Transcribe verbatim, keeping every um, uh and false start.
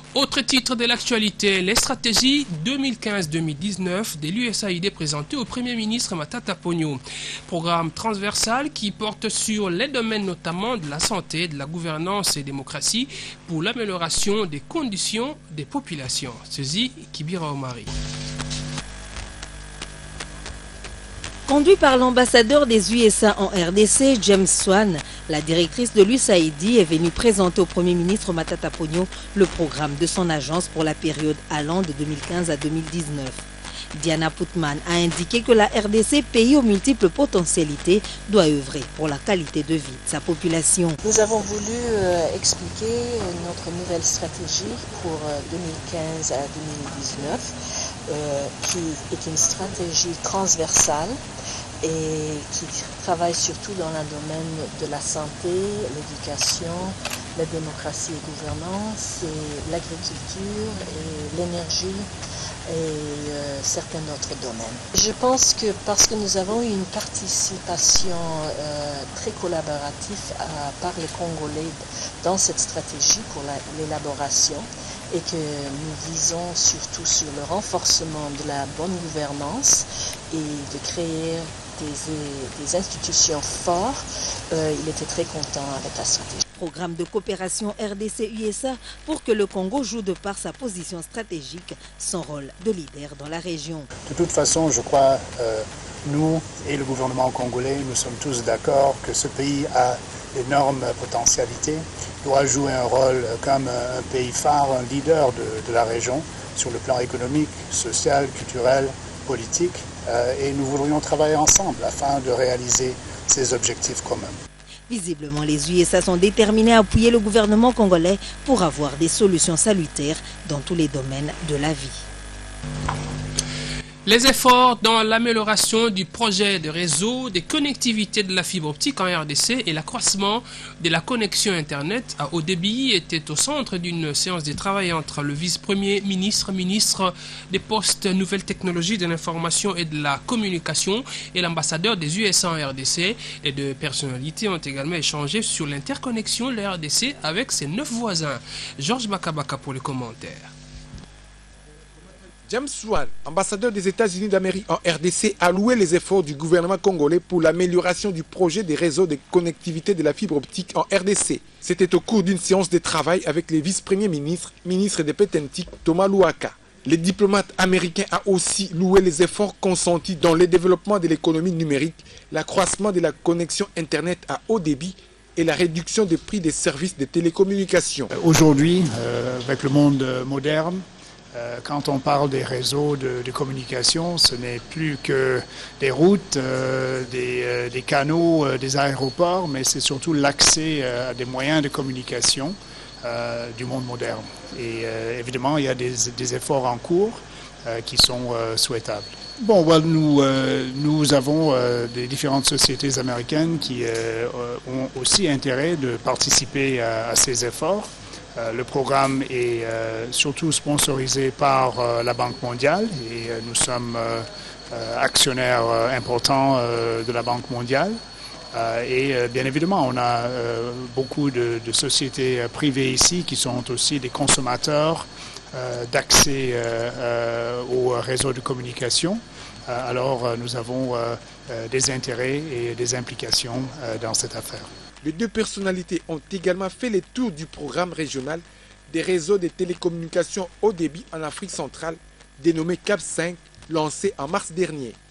Autre titre de l'actualité, les stratégies deux mille quinze deux mille dix-neuf de l'U S A I D présentées au Premier ministre Matata Ponyo. Programme transversal qui porte sur les domaines notamment de la santé, de la gouvernance et démocratie pour l'amélioration des conditions des populations. Ceci, Kibira Omari. Conduit par l'ambassadeur des U S A en R D C, James Swan, la directrice de l'U S A I D est venue présenter au Premier ministre Matata Ponyo le programme de son agence pour la période allant de deux mille quinze à deux mille dix-neuf. Diana Putman a indiqué que la R D C, pays aux multiples potentialités, doit œuvrer pour la qualité de vie de sa population. Nous avons voulu euh, expliquer notre nouvelle stratégie pour euh, deux mille quinze à deux mille dix-neuf, euh, qui est une stratégie transversale et qui travaille surtout dans le domaine de la santé, l'éducation, la démocratie et gouvernance, et l'agriculture et l'énergie et euh, certains autres domaines. Je pense que parce que nous avons eu une participation euh, très collaborative à, par les Congolais dans cette stratégie pour l'élaboration et que nous visons surtout sur le renforcement de la bonne gouvernance et de créer des, des institutions fortes, euh, il était très content avec la stratégie. Programme de coopération R D C-U S A pour que le Congo joue de par sa position stratégique son rôle de leader dans la région. De toute façon, je crois, euh, nous et le gouvernement congolais, nous sommes tous d'accord que ce pays a d'énormes potentialités, doit jouer un rôle comme un pays phare, un leader de, de la région sur le plan économique, social, culturel, politique, euh, et nous voudrions travailler ensemble afin de réaliser ces objectifs communs. Visiblement, les U S A sont déterminés à appuyer le gouvernement congolais pour avoir des solutions salutaires dans tous les domaines de la vie. Les efforts dans l'amélioration du projet de réseau des connectivités de la fibre optique en R D C et l'accroissement de la connexion Internet à haut débit étaient au centre d'une séance de travail entre le vice-premier ministre, ministre des Postes, Nouvelles Technologies de l'Information et de la Communication et l'ambassadeur des U S A en R D C. Les deux personnalités ont également échangé sur l'interconnexion de la R D C avec ses neuf voisins. Georges Bakabaka pour les commentaires. James Swan, ambassadeur des États-Unis d'Amérique en R D C, a loué les efforts du gouvernement congolais pour l'amélioration du projet des réseaux de connectivité de la fibre optique en R D C. C'était au cours d'une séance de travail avec les vice-premiers ministres, ministre des Pétentik, Thomas Louaka. Le diplomate américain a aussi loué les efforts consentis dans le développement de l'économie numérique, l'accroissement de la connexion Internet à haut débit et la réduction des prix des services de télécommunications. Aujourd'hui, euh, avec le monde moderne, Euh, quand on parle des réseaux de, de communication, ce n'est plus que des routes, euh, des, euh, des canaux, euh, des aéroports, mais c'est surtout l'accès euh, à des moyens de communication euh, du monde moderne. Et euh, évidemment, il y a des, des efforts en cours euh, qui sont euh, souhaitables. Bon, well, nous, euh, nous avons euh, des différentes sociétés américaines qui euh, ont aussi intérêt de participer à, à ces efforts. Euh, le programme est euh, surtout sponsorisé par euh, la Banque mondiale et euh, nous sommes euh, euh, actionnaires euh, importants euh, de la Banque mondiale. Euh, et euh, bien évidemment, on a euh, beaucoup de, de sociétés privées ici qui sont aussi des consommateurs euh, d'accès euh, euh, au réseau de communication. Euh, alors, euh, nous avons euh, euh, des intérêts et des implications euh, dans cette affaire. Les deux personnalités ont également fait le tour du programme régional des réseaux de télécommunications haut débit en Afrique centrale, dénommé C A P cinq, lancé en mars dernier.